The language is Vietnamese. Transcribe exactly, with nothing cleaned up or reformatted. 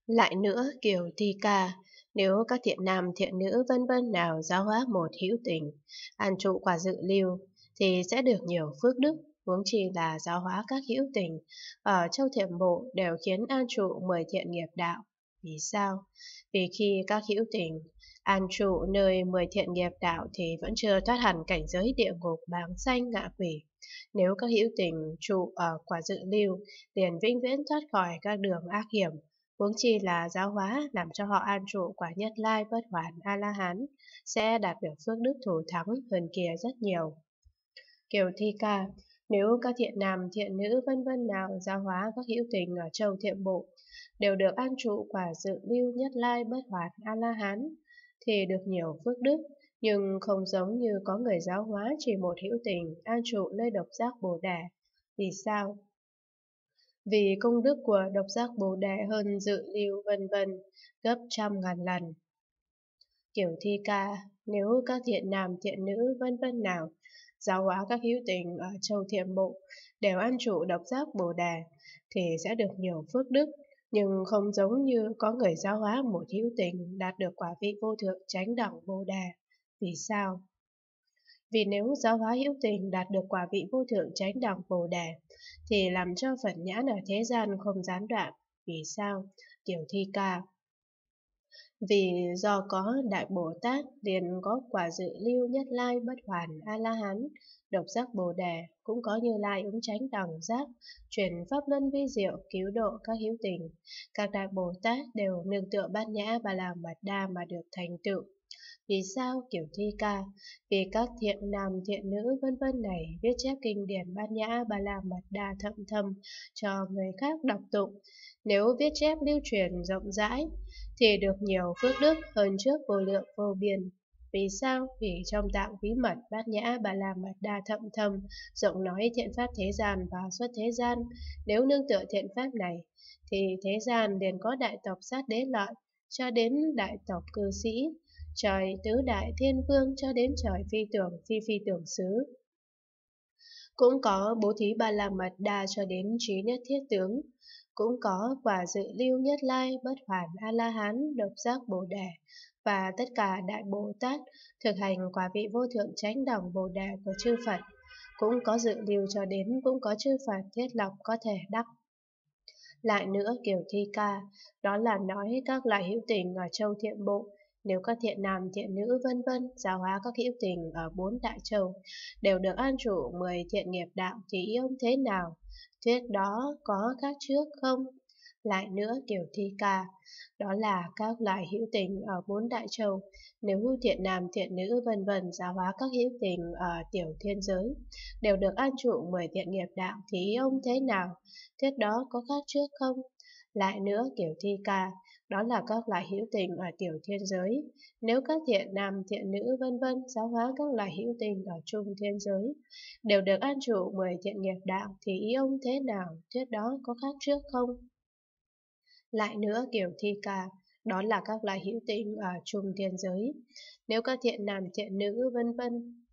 Lại nữa, kiểu thi ca, nếu các thiện nam thiện nữ vân vân nào giáo hóa một hữu tình, an trụ quả dự lưu, thì sẽ được nhiều phước đức, huống chi là giáo hóa các hữu tình ở châu thiện bộ đều khiến an trụ mười thiện nghiệp đạo. Vì sao? Vì khi các hữu tình an trụ nơi mười thiện nghiệp đạo thì vẫn chưa thoát hẳn cảnh giới địa ngục báng sanh ngạ quỷ. Nếu các hữu tình trụ ở quả dự lưu, liền vĩnh viễn thoát khỏi các đường ác hiểm, huống chi là giáo hóa làm cho họ an trụ quả nhất lai bất hoàn A-la-hán, sẽ đạt được phước đức thủ thắng hơn kia rất nhiều. Kiều thi ca, nếu các thiện nam thiện nữ vân vân nào giáo hóa các hữu tình ở châu thiện bộ đều được an trụ quả dự lưu nhất lai bất hoạt A-la-hán thì được nhiều phước đức, nhưng không giống như có người giáo hóa chỉ một hữu tình an trụ nơi độc giác Bồ Đề. Vì sao? Vì công đức của độc giác Bồ Đề hơn dự lưu vân vân gấp trăm ngàn lần. Kiểu thi ca, nếu các thiện nam thiện nữ vân vân nào giáo hóa các hữu tình ở châu thiện bộ đều an trụ độc giác Bồ Đề thì sẽ được nhiều phước đức, nhưng không giống như có người giáo hóa một hữu tình đạt được quả vị vô thượng chánh đẳng Bồ Đề. Vì sao? Vì nếu giáo hóa hữu tình đạt được quả vị vô thượng chánh đẳng Bồ Đề thì làm cho Phật nhãn ở thế gian không gián đoạn. Vì sao? Kiểu thi ca. Vì do có Đại Bồ Tát liền có quả dự lưu nhất lai bất hoàn A-la-hán, độc giác Bồ Đề, cũng có Như Lai ứng chánh đẳng giác, truyền pháp luân vi diệu cứu độ các hữu tình. Các Đại Bồ Tát đều nương tựa Bát Nhã Ba La Mật Đa mà được thành tựu. Vì sao? Kiểu thi ca. Vì các thiện nam thiện nữ vân vân này viết chép kinh điển Bát Nhã Ba La Mật Đa thậm thâm cho người khác đọc tụng. Nếu viết chép lưu truyền rộng rãi thì được nhiều phước đức hơn trước vô lượng vô biên. Vì sao? Vì trong tạng bí mật Bát Nhã Ba La Mật Đa thậm thâm rộng nói thiện pháp thế gian và xuất thế gian. Nếu nương tựa thiện pháp này thì thế gian liền có đại tộc sát đế lợi cho đến đại tộc cư sĩ, trời tứ đại thiên vương cho đến trời phi tưởng phi phi tưởng xứ. Cũng có bố thí Ba La Mật Đa cho đến trí nhất thiết tướng. Cũng có quả dự lưu nhất lai bất hoàn A-la-hán độc giác Bồ Đề và tất cả Đại Bồ Tát thực hành quả vị vô thượng chánh đẳng Bồ Đề của chư Phật. Cũng có dự lưu cho đến cũng có chư Phật thiết lập có thể đắc. Lại nữa, kiểu thi ca, đó là nói các loại hữu tình ở châu thiện bộ, nếu các thiện nam thiện nữ vân vân giáo hóa các hữu tình ở bốn đại châu đều được an trụ mười thiện nghiệp đạo thì ý ông thế nào? Thuyết đó có khác trước không? Lại nữa, kiểu thi ca, đó là các loại hữu tình ở bốn đại châu, nếu thiện nam thiện nữ vân vân giáo hóa các hữu tình ở tiểu thiên giới đều được an trụ mười thiện nghiệp đạo thì ý ông thế nào? Thuyết đó có khác trước không? Lại nữa, kiểu thi ca, đó là các loại hữu tình ở tiểu thiên giới, nếu các thiện nam thiện nữ vân vân giáo hóa các loại hữu tình ở trung thiên giới đều được an trụ mười thiện nghiệp đạo thì ý ông thế nào? Thuyết đó có khác trước không? Lại nữa, kiểu thi ca, đó là các loại hữu tình ở trung thiên giới, nếu các thiện nam thiện nữ vân vân